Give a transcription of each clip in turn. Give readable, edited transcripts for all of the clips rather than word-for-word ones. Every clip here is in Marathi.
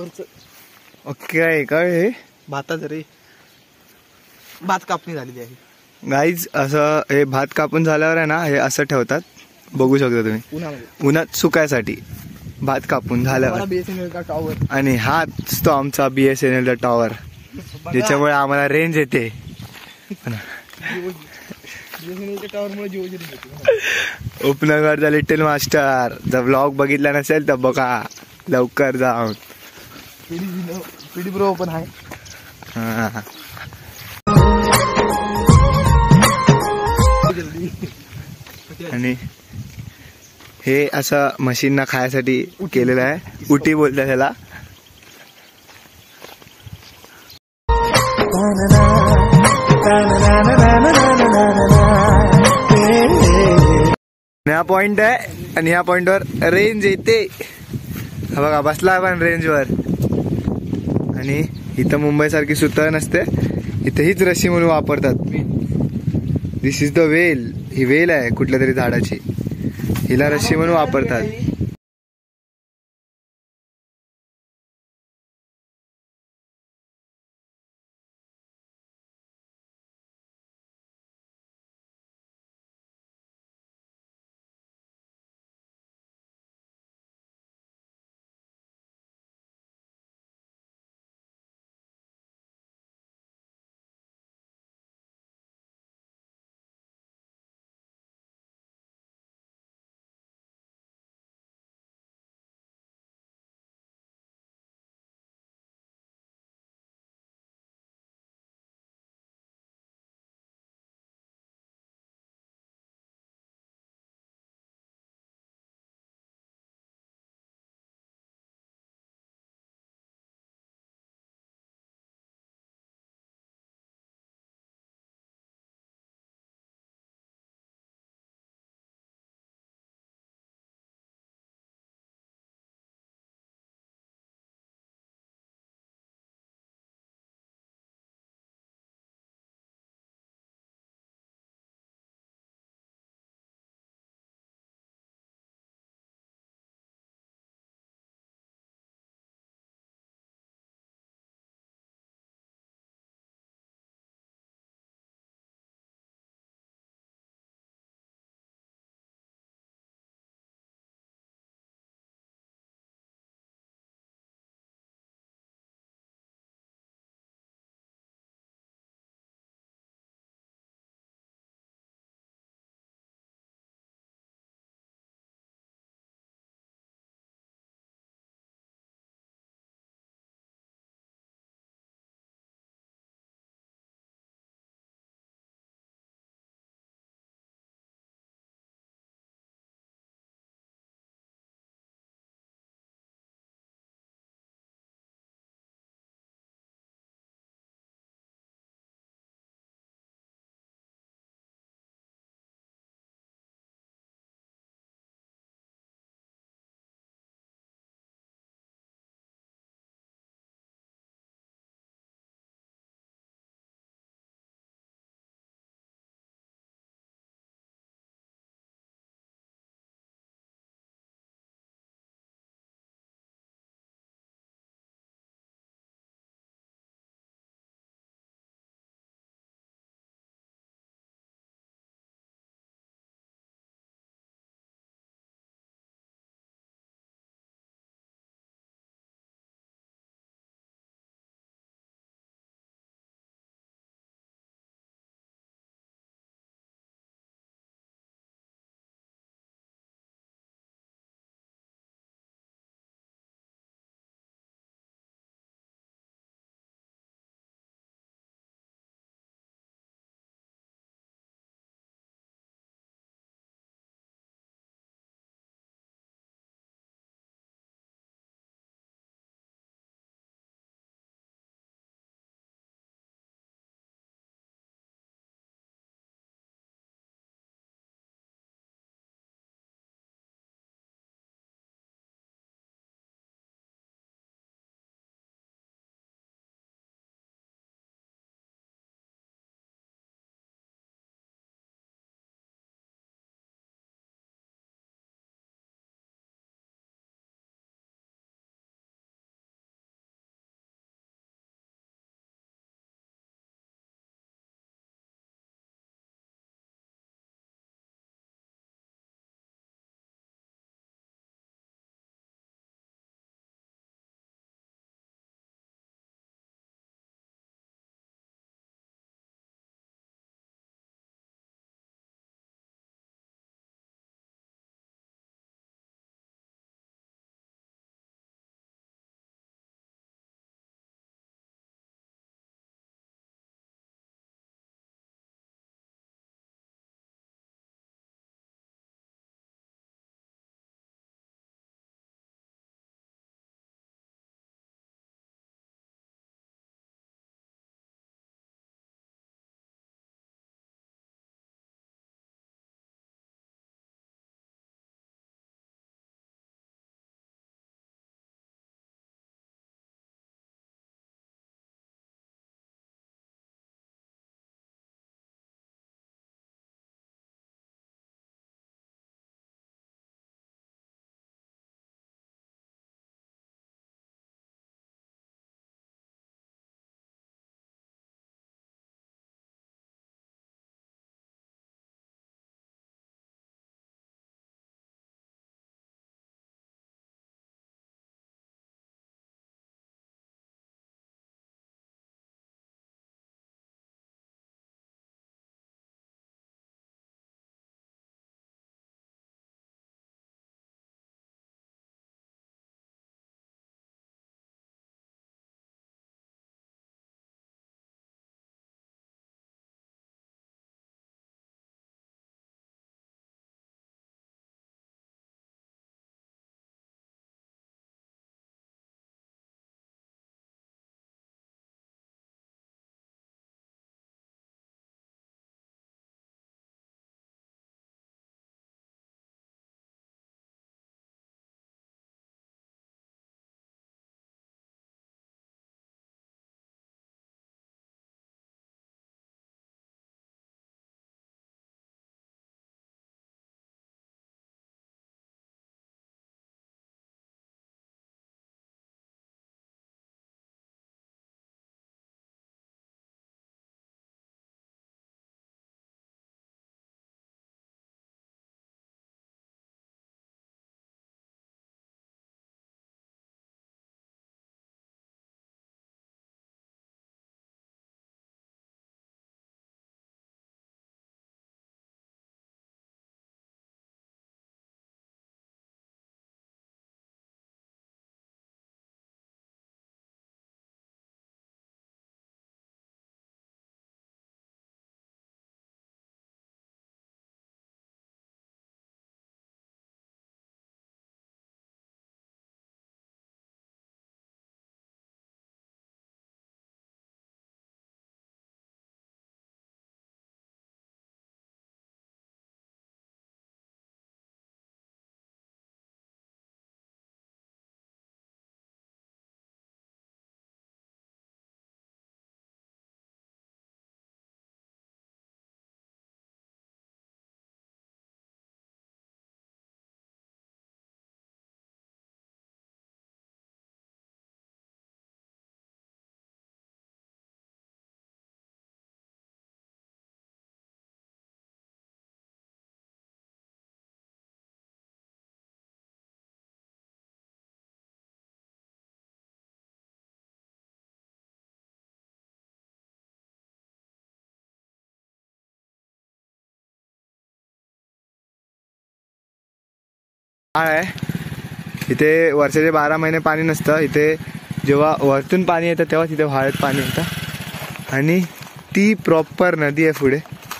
ओके काय हे भाताचं रे, भात कापणी झालेली आहे गाईज. असं हे भात कापून झाल्यावर आहे ना, हे असं ठेवतात, बघू शकता तुम्ही, उन्हात सुकायसाठी. भात कापून झाल्यावर. BSNL tower. आणि हाच तो आमचा BSNL टॉवर, ज्याच्यामुळे आम्हाला रेंज येते. उपनगरचा लिटिल मास्टर. जर व्लॉग बघितला नसेल तर बघा लवकर जाऊन. पीडी ब्रो पण आहे. आणि हे असं म्हशींना खायसाठी केलेलं आहे. उटी बोलतात त्याला. हा पॉइंट आहे आणि ह्या पॉइंटवर रेंज येते. हा बघा बसला पण रेंजवर. आणि इथं मुंबई सारखी सुतळ नसते, इथं हीच रशी म्हणून वापरतात. दिस इज द वेल. ही वेल आहे कुठल्या तरी झाडाची, हिला रशी म्हणून वापरतात. आहे. इथे वर्षाचे 12 महिने पाणी नसतं. इथे जेव्हा वरतून पाणी येतं तेव्हा तिथे व्हाळ्यात पाणी येतं आणि ती प्रॉपर नदी आहे पुढे.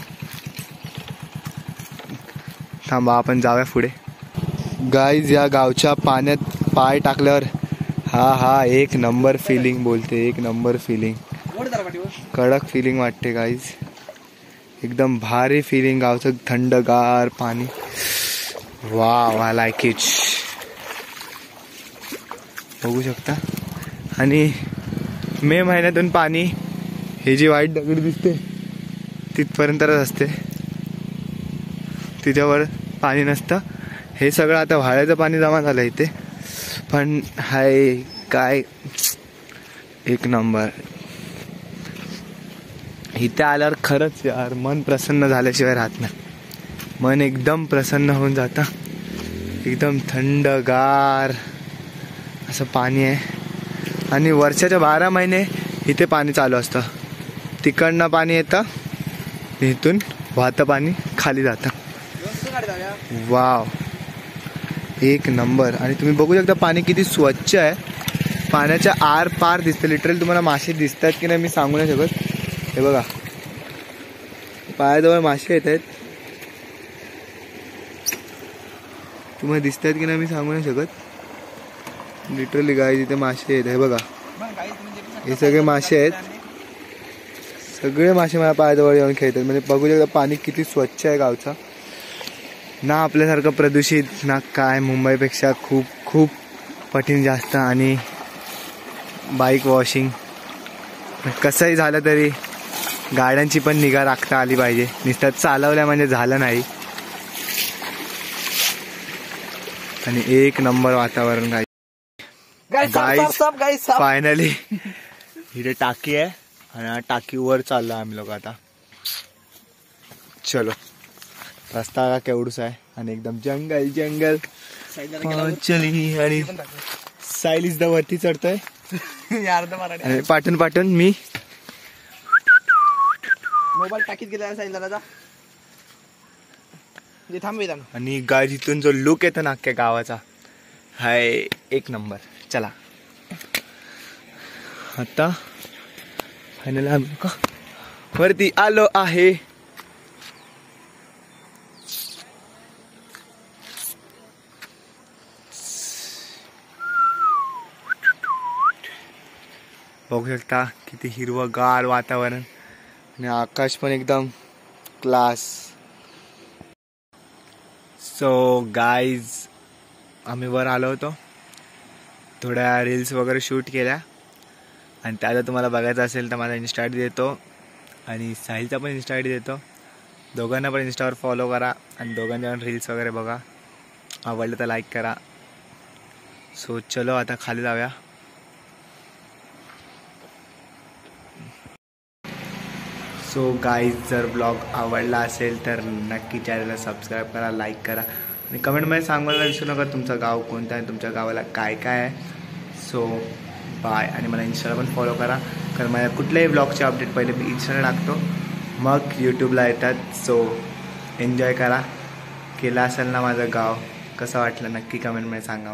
थांबा आपण जाऊया पुढे. गाईज या गावच्या पाण्यात पाय टाकल्यावर हा एक नंबर फिलिंग बोलते. एक नंबर फिलिंग, कडक फिलिंग वाटते गाईज. एकदम भारी फिलिंग. गावचं थंडगार पाणी. Wow, I like it. बघू शकता. आणि मे महिन्यातून पाणी ही जी वाईट दगड दिसते तिथपर्यंतच असते. तिच्यावर पाणी नसतं. हे सगळं आता व्हाळ्याचं पाणी जमा झालं इथे. पण हाय काय एक नंबर. इथे आल्यावर खरंच यार मन प्रसन्न झाल्याशिवाय राहत नाही. मन एकदम प्रसन्न होऊन जातं. एकदम थंडगार असं पाणी आहे. आणि वर्षाच्या 12 महिने इथे पाणी चालू असतं. तिकडनं पाणी येतं, इथून वाहतं पाणी खाली जातं. वाव, एक नंबर. आणि तुम्ही बघू शकता पाणी किती स्वच्छ आहे. पाण्याच्या आर पार दिसतं. लिटरली तुम्हाला मासे दिसत आहेत की नाही मी सांगू नाही शकत. हे बघा, पायाजवळ मासे येत आहेत. तुम्हाला दिसत आहेत की नाही मी सांगू नाही शकत. लिटरली गाईज इथे मासे आहेत. हे बघा, हे सगळे मासे आहेत. सगळे मासे मला पायाजवळ येऊन खेळतात. म्हणजे बघू शकता पाणी किती स्वच्छ आहे गावचा. ना आपल्यासारखं प्रदूषित ना काय. मुंबईपेक्षा खूप खूप पटीने जास्त. आणि बाईक वॉशिंग कसंही झालं तरी गाड्यांची पण निगा राखता आली पाहिजे. नुसतं चालवल्या म्हणजे झालं नाही. आणि एक नंबर वातावरण गाईज. फायनली इथे टाकी आहे आणि टाकीवर चाललो आम्ही लोक आता. चलो, रस्ता का केवढूसा आहे आणि एकदम जंगल जंगल. चली आणि साईल इज द वरती चढतोय. आणि पाठून पाठून मी मोबाईल टाकीत गेला साईलला. आणि गाय इथून जो लुक येतो ना अख्ख्या गावाचा हाय एक नंबर. चला आता फायनल आम्ही वरती आलो आहे. बघू शकता किती हिरवंगार वातावरण आणि आकाश पण एकदम क्लास. सो गाईज आम्ही वर आलो होतो. थोड्या रील्स वगैरे शूट केल्या आणि त्या जर तुम्हाला बघायचं असेल तर माझा इन्स्टा आय डी देतो आणि साहिलचा पण इन्स्टा आय डी देतो. दोघांना पण इन्स्टावर फॉलो करा आणि दोघांच्या पण रील्स वगैरे बघा. आवडलं तर लाईक करा. सो चलो आता खाली जाऊया. सो गाईज जर ब्लॉग आवडला असेल तर नक्की चॅनलला सबस्क्राईब करा, लाईक करा आणि कमेंटमध्ये सांगायला विसरू नका तुमचं गाव कोणतं आहे, तुमच्या गावाला काय काय आहे. So bye. आणि मला इंस्टाला पण फॉलो करा कारण माझ्या कुठल्याही ब्लॉगचे अपडेट पहिले मी इंस्टाला टाकतो मग यूट्यूबला येतात. सो एन्जॉय करा. केलं असेल ना माझं गाव कसं वाटलं नक्की कमेंटमध्ये सांगा.